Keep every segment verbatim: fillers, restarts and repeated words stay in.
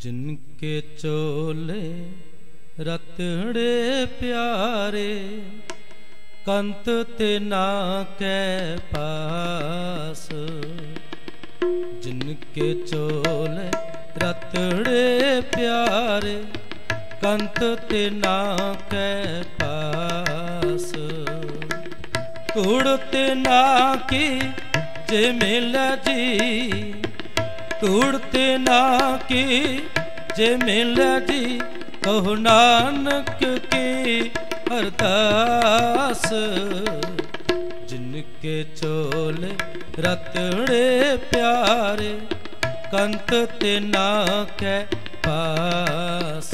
जिनके चोले रतड़े प्यारे कंत तेना के पास। जिनके चोले रतड़े प्यारे कंत तेना के पास। तुड़ते ना की जे मिला जी, तुड़ते ना की जे मिला जी, कहो नानक की अरदास। जिनके चोले रतड़े प्यारे कंत तेना के पास।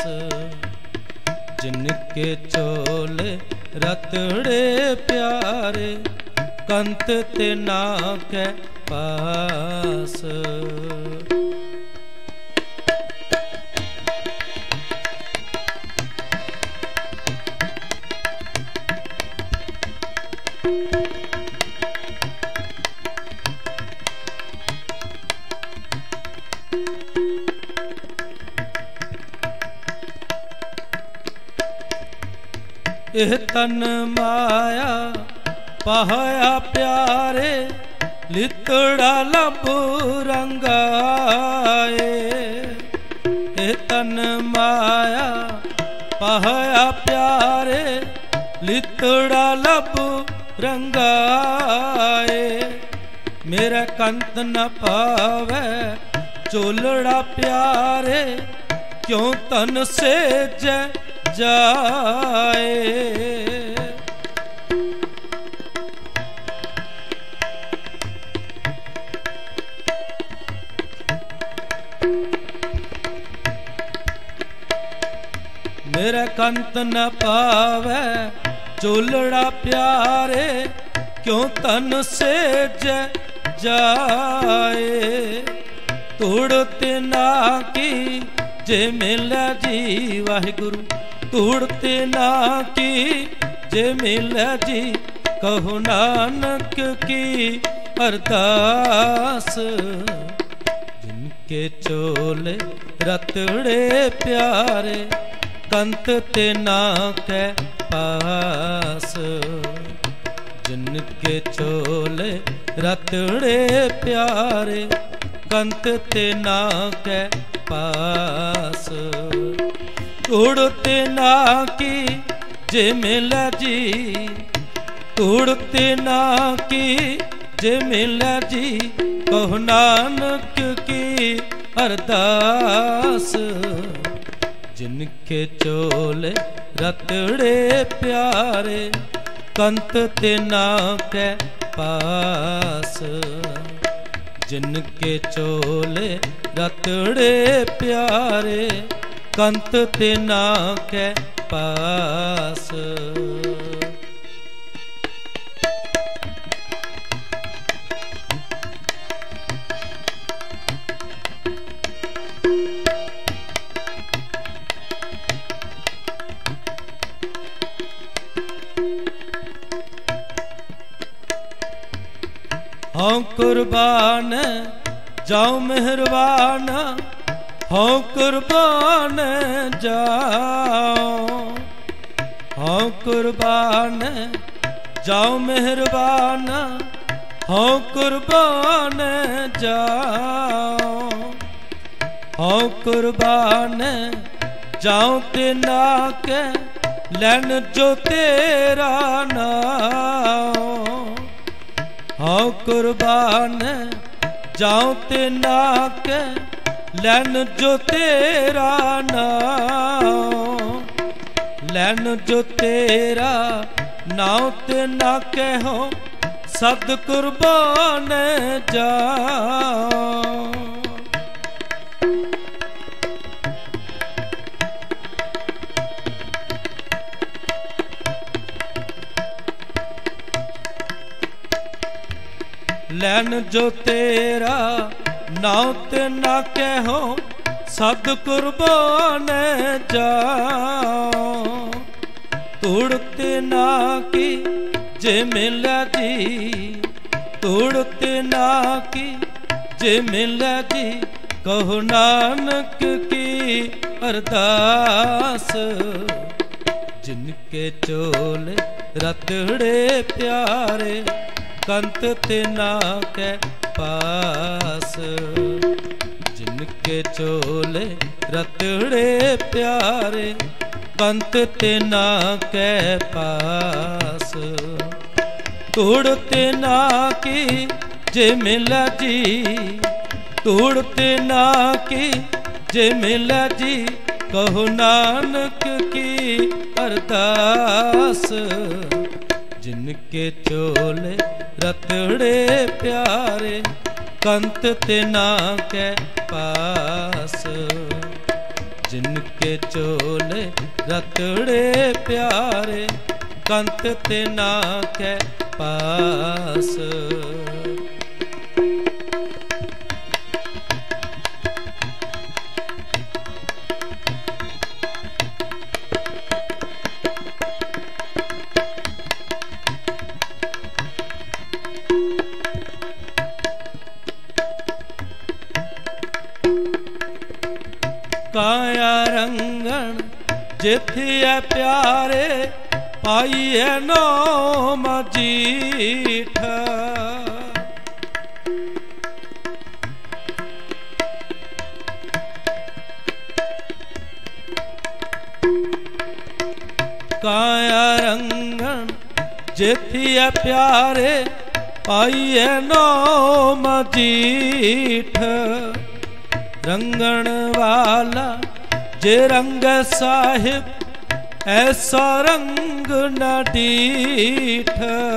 जिनके चोले रतड़े प्यारे कंत तेना के पास। एह तन माया पाया प्यारे लितड़ा लब रंगाए। एह तन माया पाया प्यारे लितड़ा लब रंगाए। मेरा कंत न पावे चोलड़ा प्यारे, क्यों तन से जय जाए। मेरा कंत न पावे चोलड़ा प्यारे, क्यों तन से जय जाए। तोड़ते ना की जे मिला जी, वाहिगुरु तोड़ते ना की जे मिला जी, कहो नानक की अरदास। जिनके चोले रतड़े प्यारे कंत तेना के पास। जिनके चोले रतड़े प्यारे कंत तेना के पास। तोड़ते ना की जे मिला जी, तोड़ते ना की जे मिला जी, कहो नानक की अरदास। जिनके चोले रतड़े प्यारे कंत तेना के पास। जिनके चोले रतड़े प्यारे कंत तेना के पास। हाँ कुर्बान जाऊं मेहरबान, हाँ कुर्बान जाऊं। हाँ कुर्बान जाऊं मेहरबान, हाँ कुर्बान जाऊं। हाँ कुर्बान जाऊं तेना के लैन जो तेरा नाम। हाँ कुर्बान जाऊं तेना के लैन जो तेरा नाम। लैन जो तेरा नाम तेना कहो सद कुर्बान जाऊं। लैन जो तेरा नाम तेना कहो सद कुर्बान जाऊं। तोड़ते ना की जे मिला जी, तोड़ते ना की जे मिला जी, कहो नानक की अरदास। जिनके चोले रतड़े प्यारे कंत तिना के पास। जिनके चोले रतड़े प्यारे कंत तिना के पास। तोड़ तिना की जे मिला जी, तोड़ तिना की जे मिला जी, कहो नानक की अरदास। जिनके चोले रतड़े प्यारे कंत तिना के पास। जिनके चोले रतड़े प्यारे कंत तिना के पास। काया रंगन जिथिया प्यारे पाइए नो मजीठ। काया रंगन जिथिया प्यारे पाइए नो मजीठ। रंगण वाला जे रंग साहिब ऐसा रंग न डीठ।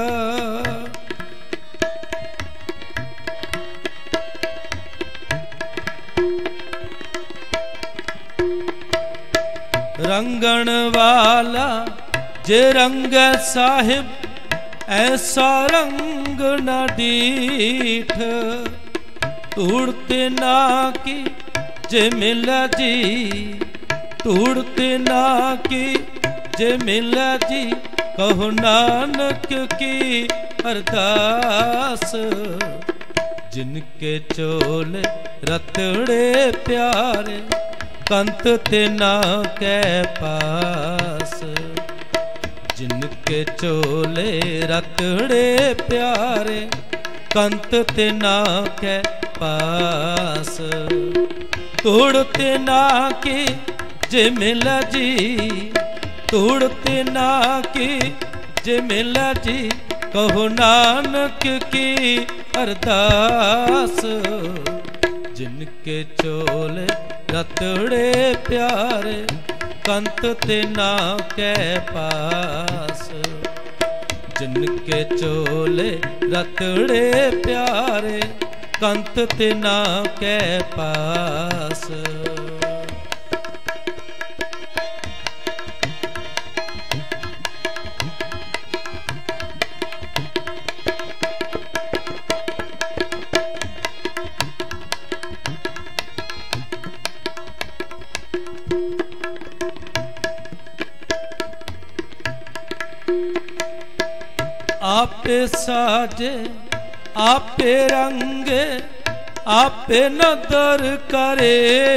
रंगण वाला जे रंग साहिब ऐसा रंग न डीठ। तूड़ते ना की जे मिला जी, तूड़ते ना की जे मिला जी, कहो नानक की अरदास। जिनके चोले रतड़े प्यारे कंत तिना के पास। जिनके चोले रतड़े प्यारे कंत तिना के पास। तोड़ते ना की जे मिला जी, तोड़ते ना की जे मिला जी, कहो नानक की अरदास। जिनके चोले रतड़े प्यारे कंत तिना के पास। जिनके चोले रतड़े प्यारे कंत तिना के पास। आपे साजे आपे रंगे आपे नदर करे।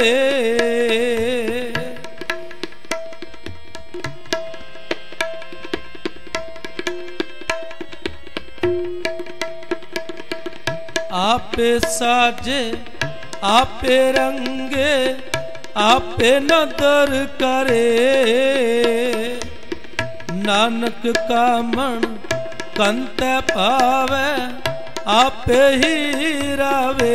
आपे साजे आपे रंगे आपे नदर करे। नानक का मन कंत पावे आपे ही रावे।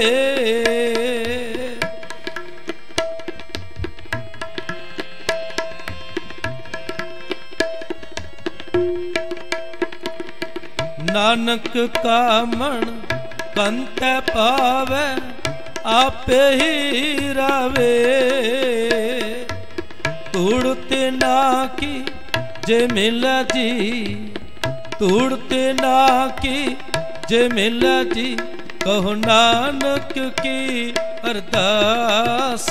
नानक का मन कंत पावे आपे ही रावे। तूड़ते ना की जे मिला जी, तूड़ते ना की जे मिला जी, कहो नानक की अरदास।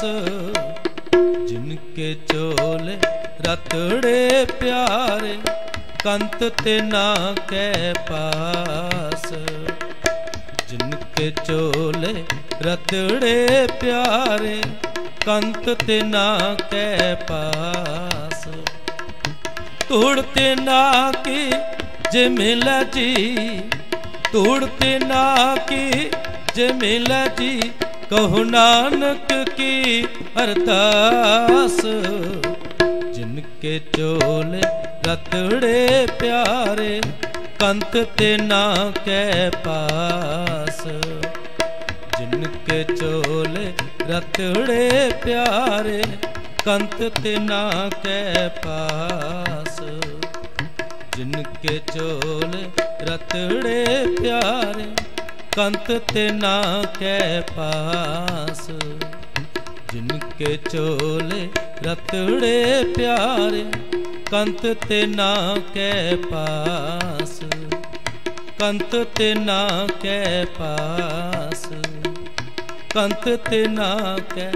जिनके चोले रतड़े प्यारे कंत तिना के पास। जिनके जिनके चोले रतड़े प्यारे कंत तिना कै पास। तोड़ते ना की जे मिला जी, तोड़ते ना की जे मिला जी, कहो नानक की अरदास। जिनके चोले रतड़े प्यारे कंत तिना कै पास। जिनके चोले रतड़े प्यारे कंत तिना कै पास। जिनके चोले रतड़े प्यारे कंत तिना कै पास। जिनके चोले रतड़े प्यारे कंत तिना कै पास। कंत तिना कै पास। कंत तिना कै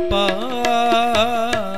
पास।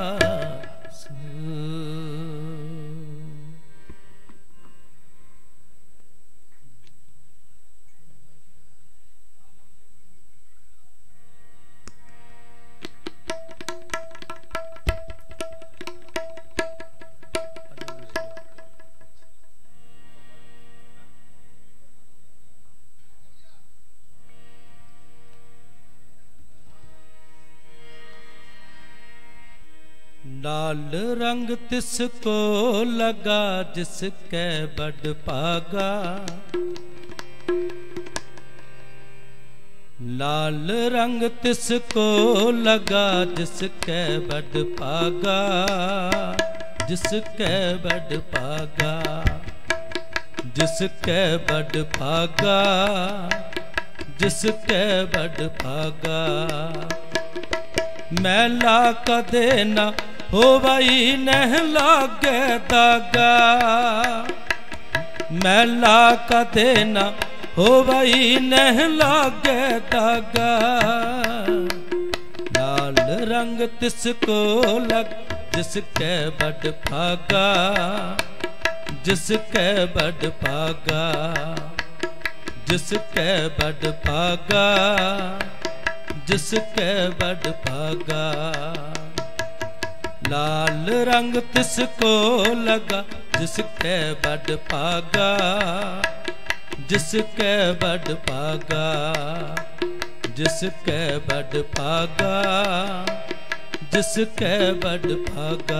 लाल रंग तिसको लगा जिसके बड़ पागा। लाल रंग तिसको लगा जिसके बड़ पागा। जिसके बड़ पागा। जिसके बड़ पागा। जिसके बड़ पागा। मैला कदे ना हो भाई नह लागे दागा। मैला कदे ना हो भाई नह लागे दागा। लाल रंग तिसको लग जिसके बड़ पागा। जिसके बड़ पागा। जिसके बड़ पागा। जिसके बड़ पागा। लाल रंग तिसको लगा जिसके बड़ पागा। जिसके बड़ पागा। जिसके बड़ पागा। जिसके बड़ पागा।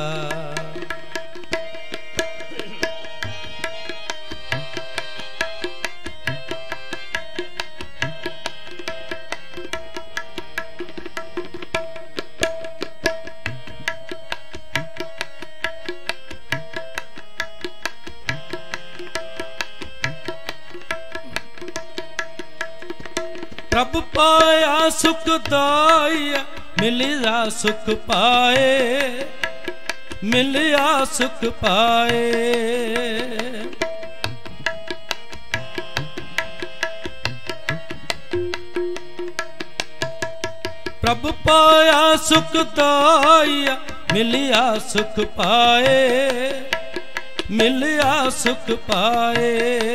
प्रभु पाया सुखदाया मिलिया सुख पाए। मिलिया सुख पाए। प्रभु पाया सुखदाया मिलिया सुख पाए। मिलिया सुख पाए।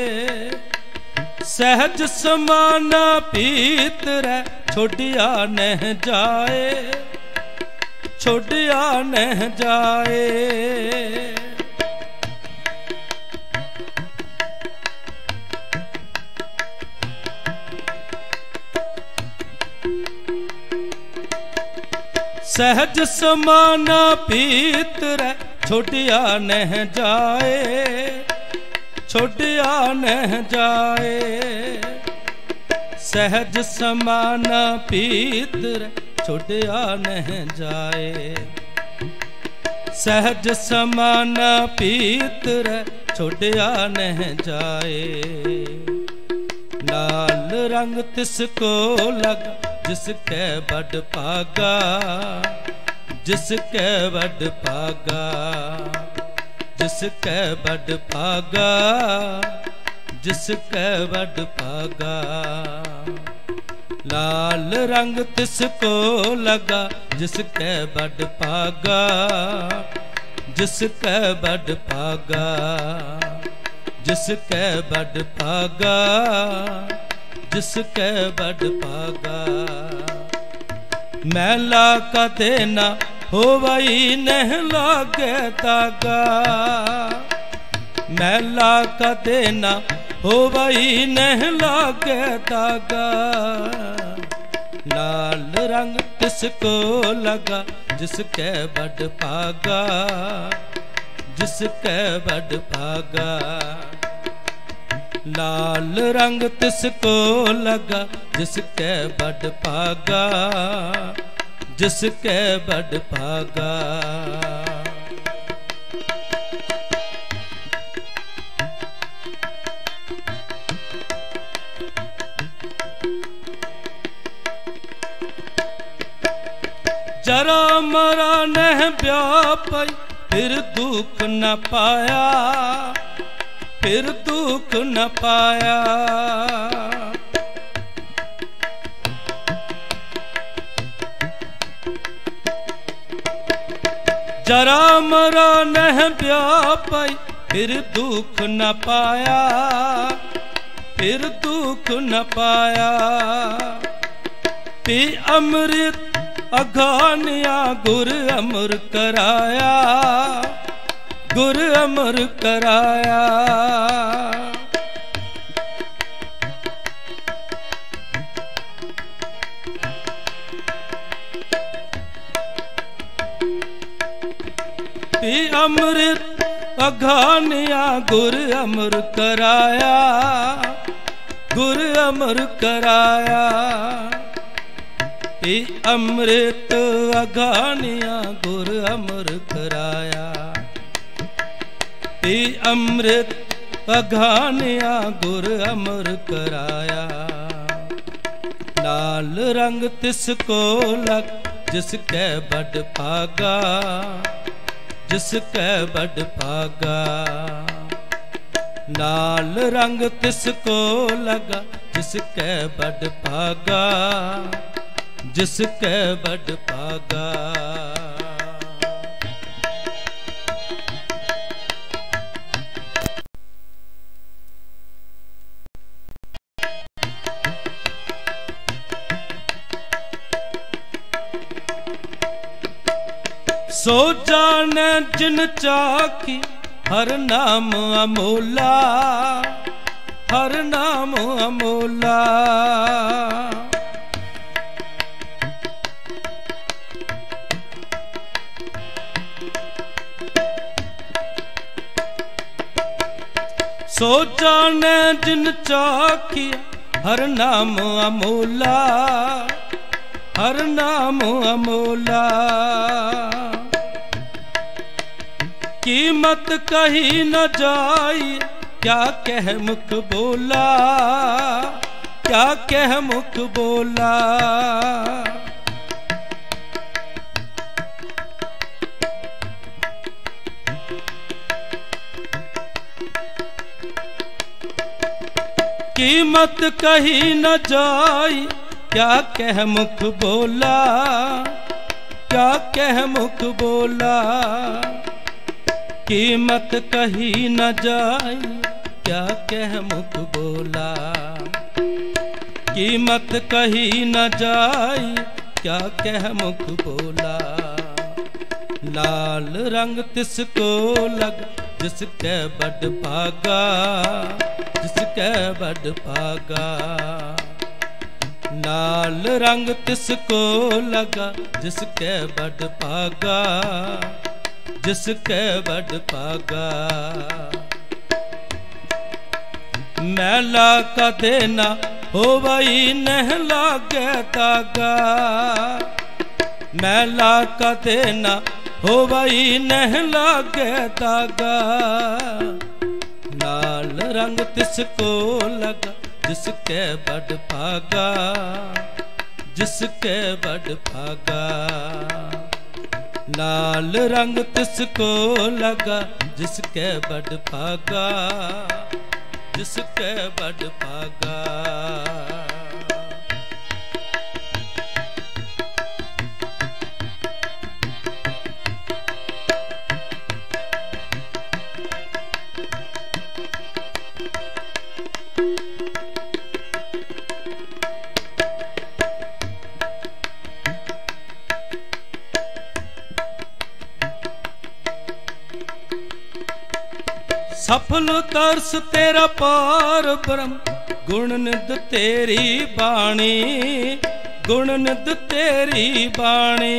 सहज समाना पीत रह छोड़िया नह जाए। छोड़िया नह जाए। सहज समाना पीत रह छोड़िया नह जाए। छोड़िया नह जाए। सहज समाना पीत छोड़िया नह जाए। सहज समाना पीत छोड़िया नह जाए। लाल रंग तिसको लगा जिसके बड़ पागा। जिसके बड़ पागा। जिसके बड़ पागा। जिसके बड़ पागा। लाल रंग तिसको लगा जिसके बड़ पागा। जिसके बड़ पागा। जिसके बड़ पागा। जिसके बड़ भागा। मैला कदे ना होवई नह लागे तागा, मैला कदे ना होवई नह लागे तागा। लाल रंग किसको लगा जिसके बड़ भागा, जिसके बड़ भागा। लाल रंग तिसको लगा जिसके बड़ भागा, जिसके बड़ भागा। जरा मरा नह व्यापई फिर दुख न पाया, फिर दुख न पाया। जरा मरा नह व्यापई फिर दुख न पाया, फिर दुख न पाया। पी अमृत अघानिया गुर अमर कराया, गुर अमर कराया। पी अमृत अघानिया गुर अमर कराया, गुर अमर कराया। पी अमृत अघानिया गुर अमर कराया, पी अमृत अघानिया गुर अमर कराया। लाल रंग तिसको लग जिसके बड़ भागा, जिसके बड़ भागा। लाल रंग तिसको लगा जिसके बड़ भागा, जिसके बड़ भागा। सो जाने जिन चाखी हर नाम अमोला, हर नाम अमोला। सो जाने जिन चाखी हर नाम अमोला, हर नाम अमोला। कीमत कही न जाई क्या कह मुख बोला, क्या कह मुख बोला। कीमत कही न जाई क्या कह मुख बोला, क्या कह मुख बोला। कीमत कही न जाई क्या कह मुख बोला, कीमत कही न जाई क्या कह मुख बोला। लाल रंग तिसको लग जिसके बड़ भागा, जिसके बड़ भागा। लाल रंग तिसको लगा जिसके बड़ भागा, जिसके बड़ भागा। मैला कदे ना होवई नह लागे तागा, मैला कदे ना होवई नह लागे तागा। लाल रंग तिसको लगा जिसके बड़ भागा, जिसके बड़ भागा। लाल रंग तिसको लगा जिसके बड़ भागा, जिसके बड़ भागा। सफल दर्श तेरा पार ब्रह्म गुण निध तेरी बाणी गुण निध तेरी बाणी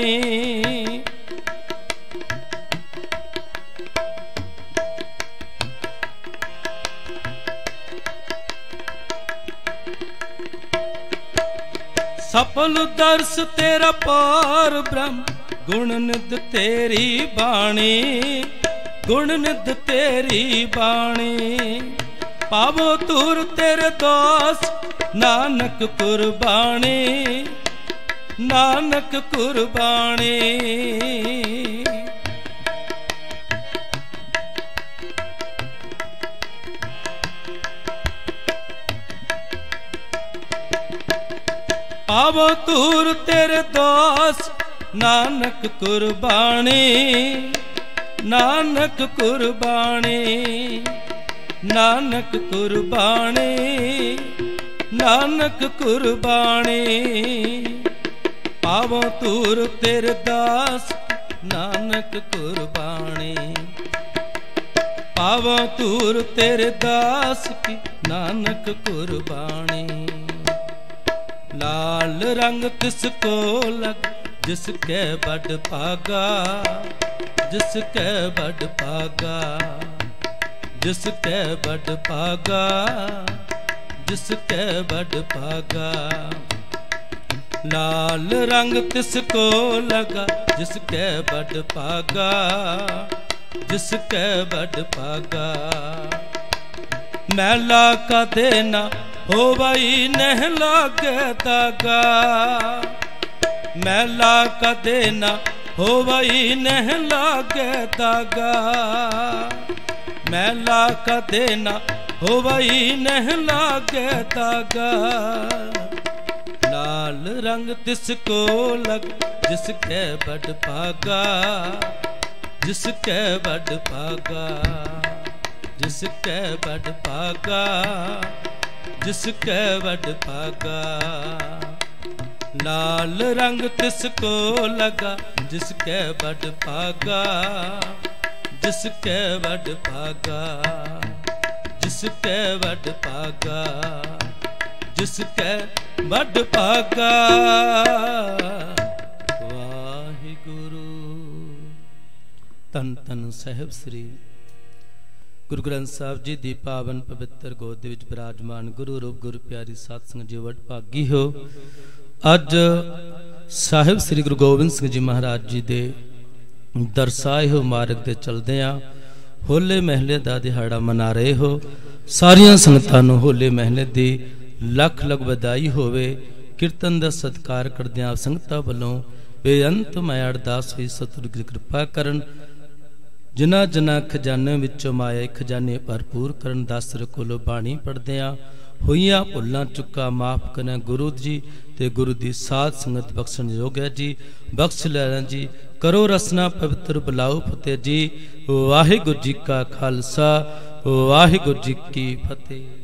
सफल दर्श तेरा पार ब्रह्म गुण निध तेरी बाणी गुण निध तेरी बाणी पावो तुर तेरे दास नानक कुर्बानी नानक कुर्बानी पावो तुर तेरे दास नानक कुर्बानी नानक कुर्बानी नानक कुर्बानी नानक कुर्बानी पावो तुर तेरे दास नानक कुर्बानी पावो तुर तेरे दास की नानक कुर्बानी लाल रंग तिसको लग जिसके बड़ पागा जिसके बड़ पागा जिसके बड़ पागा जिसके बड़ पागा लाल रंग तिसको लगा जिसके बड़ पागा जिसके बड़ पागा मैला का देना हो भाई नह लागे तागा मैला का देना हो भाई नह लागे तागा मैला का देना हो भाई नह लागे तागा लाल रंग तिसको लग जिसके बड़ पागा जिसके बड़ पागा जिसके बड़ पागा जिसके बड़ पागा लाल रंग तिसको लगा जिसके बड़ पागा जिसके बड़ पागा जिसके बड़ पागा जिसके बड़ पागा वाहिगुरु। तन तन साहिब श्री गुरु ग्रंथ साहिब जी दी पावन पवित्र गोद दे विच विराजमान गुरु रूप गुरु प्यारी साध संगत जी वड भागी हो। अज साहिब श्री गुरु गोबिंद सिंह जी महाराज जी दे दरसाए हो मार्ग ते चलदे आ होले महले दा दिहाड़ा मना रहे हो। सारियां संगतां नूं होले महले दी लख लख बधाई होवे। कीर्तन दा सत्कार करदिआं संगतां वल्लों बेअंत मैं अरदास होई सतगुर दी कृपा करन जिन्हां जिन्हां खजाने विचों माया खजाने भरपूर करन। दासर कोलों बाणी पढ़दिआं होईयां भुल्लां चुक्का माफ करना गुरु जी ते गुरु दी साध संगत बख्शण योग है जी। बख्श लैना जी करो रसना पवित्र बुलाओ फतेह जी। वाहिगुरु जी का खालसा वाहिगुरु जी की फतेह।